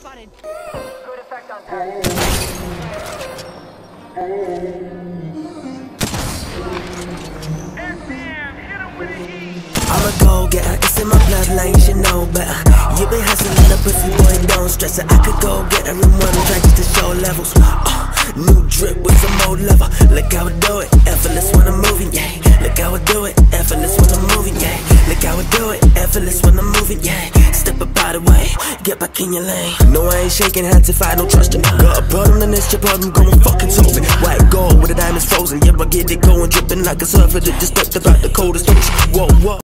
spotted. Good effect on target. I'm a go-getter, it's in my bloodline, you should know better. You been hustling a pussy, boy, don't stress it. I could go get her in one track just to show levels. New drip with some old leather. Look how I do it, effortless when I'm moving, yeah. Look how I do it, effortless when I'm moving, yeah. Look how I do it, effortless when I'm moving, yeah. Step up out of the way, get back in your lane. No, I ain't shaking hands if I don't trust you. Got a problem, then it's your problem, go and fucking solve it. White gold with the diamonds frozen, yeah, I get it going, dripping like a surfer that just stepped about the coldest ocean. Whoa, whoa.